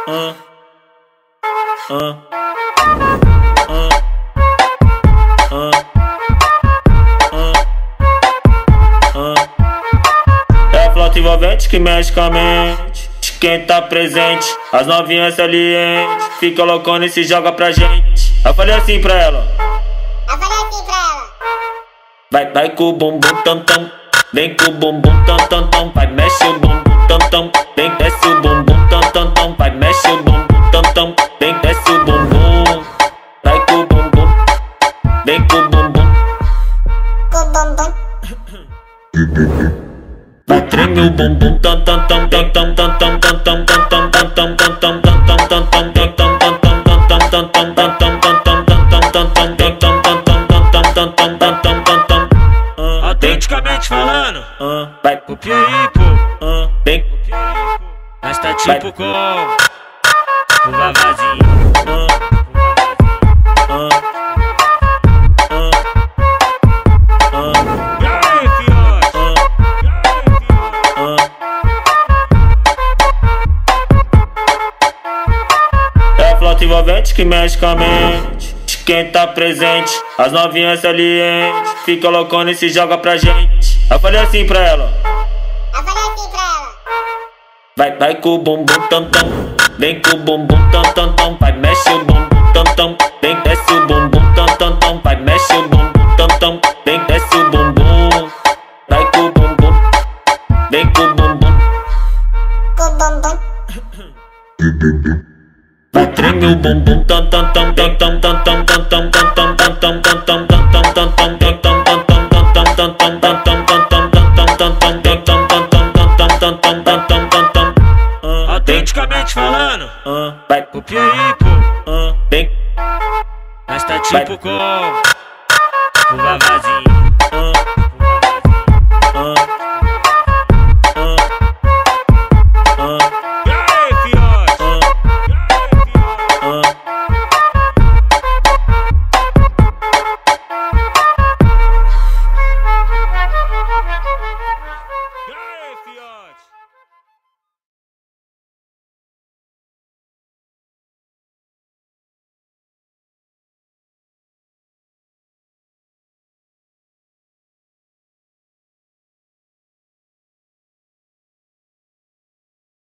É flauta envolvente que mexe com a mente de quem tá presente. As novinhas salientes fica loucona e se joga pra gente. Eu falei assim pra ela. Vai com o bumbum tam tam, vem com o bumbum tam tam tam, vai mexe o bumbum tam tam, vem desce o bumbum tam tam tam, vai mexe o bumbum tam tam, vem desce o bumbum, vai com o bumbum, vem com o bumbum, vai treme o bumbum tam tam tam tam tam tam tam tam tam tam tam tam tam tam tam tam tam tam tam Autenticamente falando, vai copia aí, pô. vem, Nós tá tipo com o vavazinho. E aí, fiote? É flauta envolvente que mexe com a mente de quem tá presente. As novinhas salientes fica loucona e se joga pra gente. Eu falei assim pra ela. Vai com o bumbum tam tam, vem com o bumbum tam tam tam, vai mexe o bumbum tam tam, vem desce o bumbum tam tam tam, vai mexe o bumbum tam tam, vem desce o bumbum, vai com o bumbum, vem com o bumbum, vai treme o bumbum tam tam tam tam tam tam tam tam tam tam tam tam tam tam tam tam tam tam Autenticamente falando, vai copia aí, pô. vem, Nós tá tipo com o vavazinho.